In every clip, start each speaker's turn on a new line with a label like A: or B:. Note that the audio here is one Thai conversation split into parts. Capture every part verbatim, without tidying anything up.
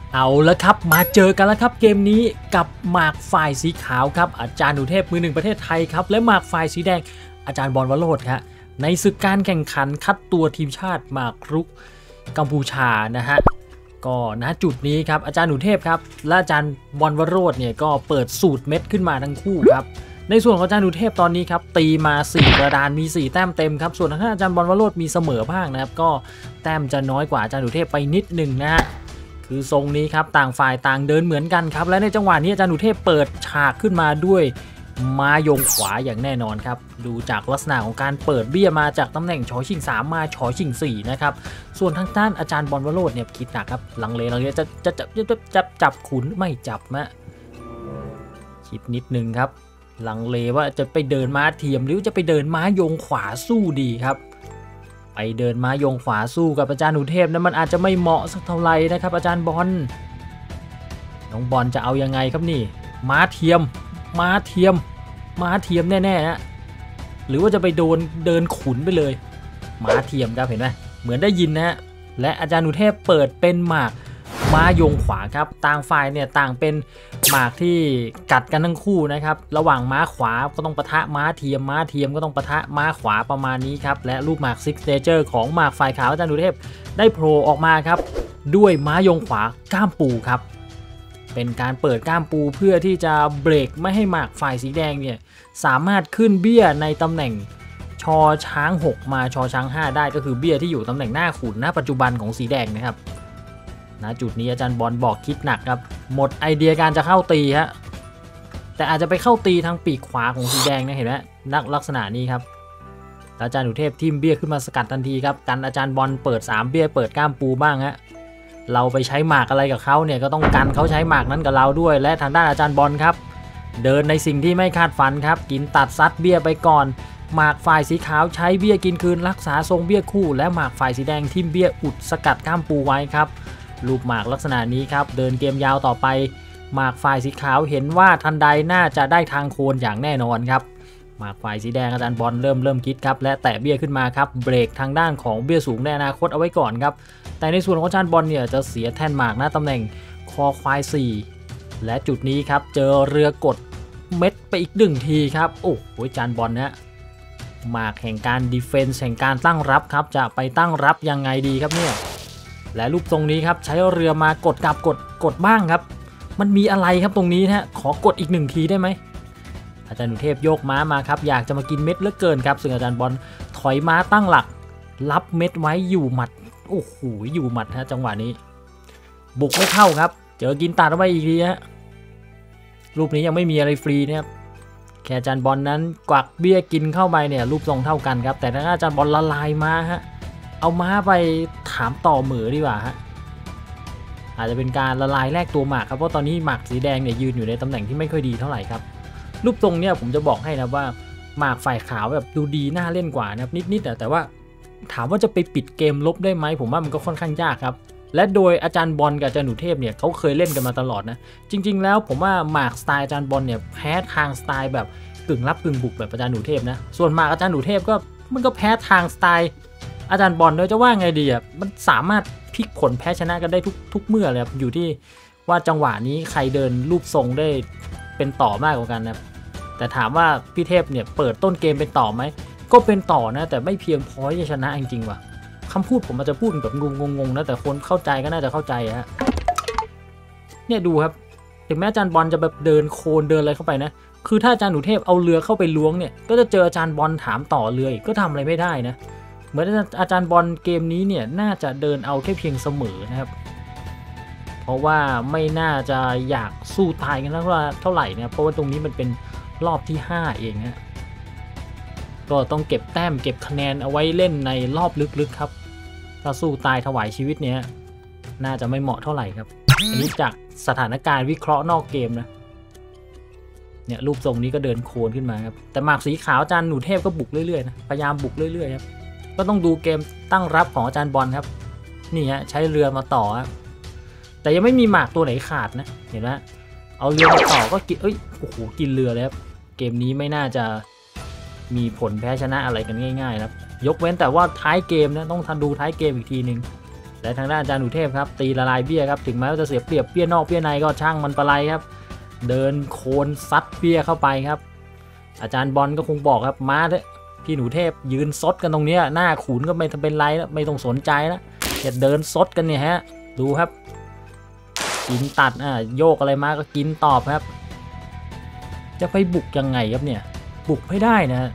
A: เอาละครับมาเจอกันแล้วครับเกมนี้กับหมากฝ่ายสีขาวครับอาจารย์หนูเทพมือหนึ่งประเทศไทยครับและหมากฝ่ายสีแดงอาจารย์บอลวโรจน์ครับในศึกการแข่งขันคัดตัวทีมชาติหมากรุกกัมพูชานะฮะก็ณจุดนี้ครับอาจารย์หนูเทพครับและอาจารย์บอลวโรจน์เนี่ยก็เปิดสูตรเม็ดขึ้นมาทั้งคู่ครับในส่วนของอาจารย์หนูเทพตอนนี้ครับตีมาสี่กระดานมีสี่แต้มเต็มครับส่วนทางอาจารย์บอลวโรจน์มีเสมอบ้างนะครับก็แต้มจะน้อยกว่าอาจารย์หนูเทพไปนิดหนึ่งนะฮะคือทรงนี้ครับต่างฝ่ายต่างเดินเหมือนกันครับและในจังหวะนี้อาจารย์หนูเทพเปิดฉากขึ้นมาด้วยม้ายงขวาอย่างแน่นอนครับดูจากลักษณะของการเปิดเบี้ยมาจากตำแหน่งชอชิงสามมาชอชิงสี่นะครับส่วนทางด้านอาจารย์บอลวโรจน์เนี่ยคิดหนักครับลังเลลังเลจะจะจะจะจับจับขุนไม่จับนะคิดนิดนึงครับลังเลว่าจะไปเดินม้าเทียมหรือจะไปเดินม้ายงขวาสู้ดีครับไปเดินม้ายงขวาสู้กับอาจารย์หนูเทพนั้นมันอาจจะไม่เหมาะสักเท่าไหร่นะครับอาจารย์บอลน้องบอลจะเอายังไงครับนี่ม้าเทียมม้าเทียมม้าเทียมแน่ๆนะหรือว่าจะไปโดนเดินขุนไปเลยม้าเทียมครับเห็นไหมเหมือนได้ยินนะฮะและอาจารย์หนูเทพเปิดเป็นหมากม้ายงขวาครับต่างฝ่ายเนี่ยต่างเป็นหมากที่กัดกันทั้งคู่นะครับระหว่างม้าขวาก็ต้องปะทะม้าเทียมม้าเทียมก็ต้องปะทะม้าขวาประมาณนี้ครับและรูปหมากซิกเนเจอร์ของหมากฝ่ายขาวอาจารย์หนูเทพได้โผล่ออกมาครับด้วยม้ายงขวาก้ามปูครับเป็นการเปิดก้ามปูเพื่อที่จะเบรกไม่ให้หมากฝ่ายสีแดงเนี่ยสามารถขึ้นเบี้ยในตำแหน่งชอช้างหกมาชอช้างห้าได้ก็คือเบี้ยที่อยู่ตำแหน่งหน้าขุนณปัจจุบันของสีแดงนะครับณจุดนี้อาจารย์บอลบอกคิดหนักครับหมดไอเดียการจะเข้าตีฮะแต่อาจจะไปเข้าตีทางปีกขวาของสีแดงนะเห็นไหมนักลักษณะนี้ครับอาจารย์หนูเทพทิมเบี้ยขึ้นมาสกัดทันทีครับกันอาจารย์บอลเปิดสามเบี้ยเปิดก้ามปูบ้างฮะเราไปใช้หมากอะไรกับเขาเนี่ยก็ต้องกันเขาใช้หมากนั้นกับเราด้วยและทางด้านอาจารย์บอลครับเดินในสิ่งที่ไม่คาดฝันครับกินตัดซัดเบี้ยไปก่อนหมากฝ่ายสีขาวใช้เบี้ยกินคืนรักษาทรงเบี้ยคู่และหมากฝ่ายสีแดงทิมเบี้ยอุดสกัดก้ามปูไว้ครับรูปหมากลักษณะนี้ครับเดินเกมยาวต่อไปหมากฝ่ายสีขาวเห็นว่าทันใดน่าจะได้ทางโคนอย่างแน่นอนครับหมากฝ่ายสีแดงอาจารย์บอลเริ่มเริ่มคิดครับและแตะเบี้ยขึ้นมาครับเบรกทางด้านของเบี้ยสูงในอนาคตเอาไว้ก่อนครับแต่ในส่วนของอาจารย์บอลเนี่ยจะเสียแท่นหมากนะตำแหน่งคอควายสี่และจุดนี้ครับเจอเรือกดเม็ดไปอีกหนึ่งทีครับโอ้โหอาจารย์บอลนะหมากแห่งการดีเฟนส์แห่งการตั้งรับครับจะไปตั้งรับยังไงดีครับเนี่ยและรูปทรงนี้ครับใช้เรือมากดกลับกดกดบ้างครับมันมีอะไรครับตรงนี้นะขอกดอีกหนึ่งทีได้ไหมอาจารย์หนูเทพโยกม้ามาครับอยากจะมากินเม็ดเหลือเกินครับซึ่งอาจารย์บอลถอยม้าตั้งหลักรับเม็ดไว้อยู่หมัดโอ้โหอยู่หมัดฮะจังหวะนี้บุกไม่เข้าครับเจอกินตัดเอาไว้อีกทีฮะรูปนี้ยังไม่มีอะไรฟรีนะครับแค่อาจารย์บอลนั้นกวักเบี้ยกินเข้าไปเนี่ยรูปทรงเท่ากันครับแต่ถ้าอาจารย์บอลละลายม้าฮะเอาม้าไปถามต่อเหมือดีกว่าฮะอาจจะเป็นการละลายแลกตัวหมากครับเพราะตอนนี้หมากสีแดงเนี่ยยืนอยู่ในตำแหน่งที่ไม่ค่อยดีเท่าไหร่ครับรูปทรงเนี่ยผมจะบอกให้นะว่าหมากฝ่ายขาวแบบดูดีน่าเล่นกว่านะครับนิดๆแต่ว่าถามว่าจะไปปิดเกมลบได้ไหมผมว่ามันก็ค่อนข้างยากครับและโดยอาจารย์บอลกับอาจารย์หนูเทพเนี่ยเขาเคยเล่นกันมาตลอดนะจริงๆแล้วผมว่าหมากสไตล์อาจารย์บอลเนี่ยแพ้ทางสไตล์แบบกึ่งรับกึ่งบุกแบบอาจารย์หนูเทพนะส่วนหมากอาจารย์หนูเทพก็มันก็แพ้ทางสไตล์อาจารย์บอลด้วยจะว่าไงดีอ่ะมันสามารถพลิกผลแพ้ชนะกันได้ทุกทุกเมื่อเลยครับอยู่ที่ว่าจังหวะนี้ใครเดินรูปทรงได้เป็นต่อมากกว่ากันนะแต่ถามว่าพี่เทพเนี่ยเปิดต้นเกมเป็นต่อไหมก็เป็นต่อนะแต่ไม่เพียงพอที่จะชนะจริงๆว่ะคำพูดผมอาจจะพูดแบบงงๆนะแต่คนเข้าใจก็น่าจะเข้าใจฮะเนี่ยดูครับถึงแม้อาจารย์บอลจะแบบเดินโคนเดินอะไรเข้าไปนะคือถ้าอาจารย์หนูเทพเอาเรือเข้าไปล้วงเนี่ยก็จะเจออาจารย์บอลถามต่อเรืออีกก็ทำอะไรไม่ได้นะเหมือนอาจารย์บอลเกมนี้เนี่ยน่าจะเดินเอาแค่เพียงเสมอนะครับเพราะว่าไม่น่าจะอยากสู้ตายกันเท่าไหร่นะเพราะว่าตรงนี้มันเป็นรอบที่ห้าเองนะก็ต้องเก็บแต้มเก็บคะแนนเอาไว้เล่นในรอบลึกๆครับถ้าสู้ตายถวายชีวิตเนี้ยน่าจะไม่เหมาะเท่าไหร่ครับอันนี้จากสถานการณ์วิเคราะห์นอกเกมนะเนี่ยรูปทรงนี้ก็เดินโคนขึ้นมาครับแต่หมากสีขาวอาจารย์หนูเทพก็บุกเรื่อยๆนะพยายามบุกเรื่อยๆครับก็ต้องดูเกมตั้งรับของอาจารย์บอลครับนี่ฮะใช้เรือมาต่อครับแต่ยังไม่มีหมากตัวไหนขาดนะเห็นไหมเอาเรือมาต่อก็กินเอ้ยโอ้โหกินเรือเลยครับเกมนี้ไม่น่าจะมีผลแพ้ชนะอะไรกันง่ายๆครับยกเว้นแต่ว่าท้ายเกมนะต้องทันดูท้ายเกมอีกทีหนึ่งและทางด้านอาจารย์อุเทพครับตีละลายเบี้ยครับถึงแม้ว่าจะเสียเปรียบเบี้ยนอกเบี้ยในก็ช่างมันปะไรครับเดินโคนซัดเบี้ยเข้าไปครับอาจารย์บอลก็คงบอกครับมาเถอะพี่หนูเทพยืนซดกันตรงนี้หน้าขุนก็ไม่เป็นไรแล้วไม่ต้องสนใจแล้วอย่าเดินซดกันเนี่ยฮะดูครับกินตัดอ่ะโยกอะไรมาก็กินตอบครับจะไปบุกยังไงครับเนี่ยบุกไม่ได้นะ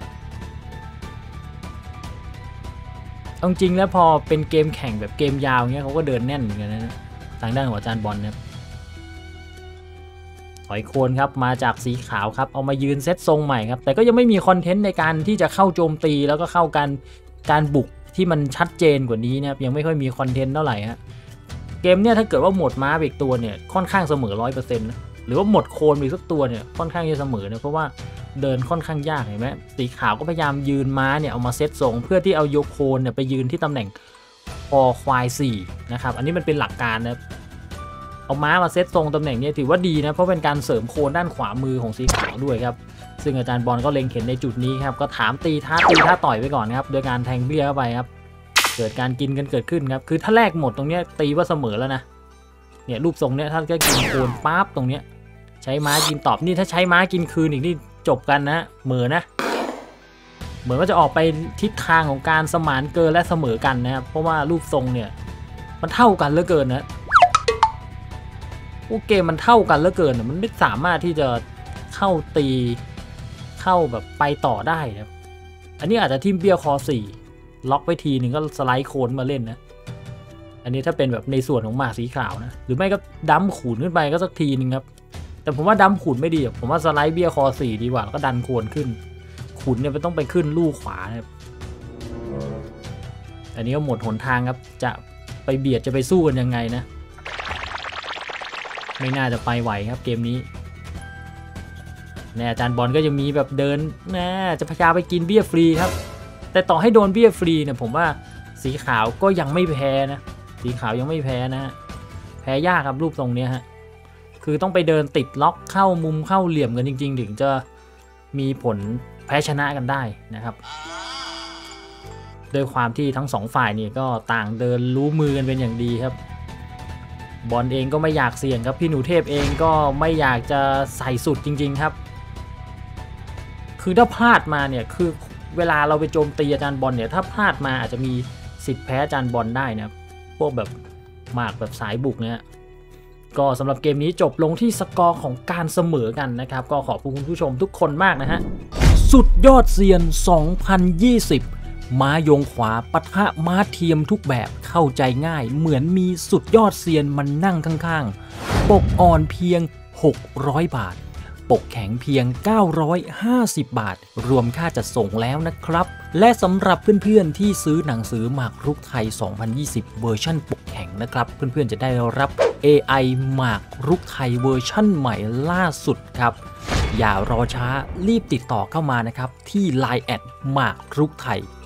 A: จริงๆแล้วพอเป็นเกมแข่งแบบเกมยาวเงี้ยเขาก็เดินแน่นเหมือนกันนะทางด้านของอาจารย์บอลนะครับถอยโคนครับมาจากสีขาวครับเอามายืนเซตทรงใหม่ครับแต่ก็ยังไม่มีคอนเทนต์ในการที่จะเข้าโจมตีแล้วก็เข้าการการบุกที่มันชัดเจนกว่านี้นะครับยังไม่ค่อยมีคอนเทนต์เท่าไหร่ฮะเกมเนี่ยถ้าเกิดว่าหมดม้าอีกตัวเนี่ยค่อนข้างเสมอ ร้อยเปอร์เซ็นต์ นะหรือว่าหมดโคนอีกสักตัวเนี่ยค่อนข้างจะเสมอนะเพราะว่าเดินค่อนข้างยากเห็นไหมสีขาวก็พยายามยืนม้าเนี่ยเอามาเซตทรงเพื่อที่เอาโยโคนเนี่ยไปยืนที่ตำแหน่งคอควายสี่นะครับอันนี้มันเป็นหลักการนะเอาม้ามาเซตทรงตำแหน่งนี้ถือว่าดีนะเพราะเป็นการเสริมโคนด้านขวามือของสีขาวด้วยครับซึ่งอาจารย์บอลก็เล็งเห็นในจุดนี้ครับก็ถามตีท้าตีท้าต่อยไปก่อนครับโดยการแทงเบี้ยเข้าไปครับเกิดการกินกันเกิดขึ้นครับคือถ้าแรกหมดตรงนี้ตีว่าเสมอแล้วนะเนี่ยรูปทรงเนี้ยถ้าก็กินโคนปั๊บตรงเนี้ยใช้ม้ากินตอบนี่ถ้าใช้ม้ากินคืนอีกนี่จบกันนะเหมือนนะเหมือนว่าจะออกไปทิศทางของการสมานเกินและเสมอกันนะครับเพราะว่ารูปทรงเนี่ยมันเท่ากันเหลือเกินนะพวกเกมมันเท่ากันเหลือเกินมันไม่สามารถที่จะเข้าตีเข้าแบบไปต่อได้นะอันนี้อาจจะทิมเบี้ยคอสี่ล็อกไว้ทีหนึ่งก็สไลด์โคนมาเล่นนะอันนี้ถ้าเป็นแบบในส่วนของหมากสีขาวนะหรือไม่ก็ดั้มขูดขึ้นไปก็สักทีนึงครับแต่ผมว่าดั้มขูดไม่ดีผมว่าสไลด์เบี้ยคอสี่ดีกว่าก็ดันโคนขึ้นขุนเนี่ยมันต้องไปขึ้นลู่ขวานะครับอันนี้ก็หมดหนทางครับจะไปเบียดจะไปสู้กันยังไงนะไม่น่าจะไปไหวครับเกมนี้แน่อาจารย์บอลก็ยังมีแบบเดินแน่จะพยายามไปกินเบี้ยฟรีครับแต่ต่อให้โดนเบี้ยฟรีเนี่ยผมว่าสีขาวก็ยังไม่แพ้นะสีขาวยังไม่แพ้นะแพ้ยากครับรูปทรงนี้ฮะคือต้องไปเดินติดล็อกเข้ามุมเข้าเหลี่ยมกันจริงๆถึงจะมีผลแพ้ชนะกันได้นะครับโดยความที่ทั้งสองฝ่ายนี่ก็ต่างเดินรู้มือกันเป็นอย่างดีครับบอลเองก็ไม่อยากเสี่ยงครับพี่หนูเทพเองก็ไม่อยากจะใส่สุดจริงๆครับคือถ้าพลาดมาเนี่ยคือเวลาเราไปโจมตีอาจารย์บอลเนี่ยถ้าพลาดมาอาจจะมีสิทธิ์แพ้อาจารย์บอลได้นะพวกแบบหมากแบบสายบุกเนี่ยก็สำหรับเกมนี้จบลงที่สกอร์ของการเสมอกันนะครับก็ขอบคุณผู้ชมทุกคนมากนะฮะสุดยอดเซียนสองพันยี่สิบม้าโยงขวาปะทะม้าเทียมทุกแบบเข้าใจง่ายเหมือนมีสุดยอดเซียนมันนั่งข้างๆปกอ่อนเพียงหกร้อยบาทปกแข็งเพียงเก้าร้อยห้าสิบบาทรวมค่าจัดส่งแล้วนะครับและสำหรับเพื่อนๆที่ซื้อหนังสือหมากรุกไทยสองพันยี่สิบเวอร์ชั่นปกแข็งนะครับเพื่อนๆจะได้รับ เอ ไอ หมากรุกไทยเวอร์ชั่นใหม่ล่าสุดครับอย่ารอช้ารีบติดต่อเข้ามานะครับที่ ไลน์ แอดหมากรุกไทย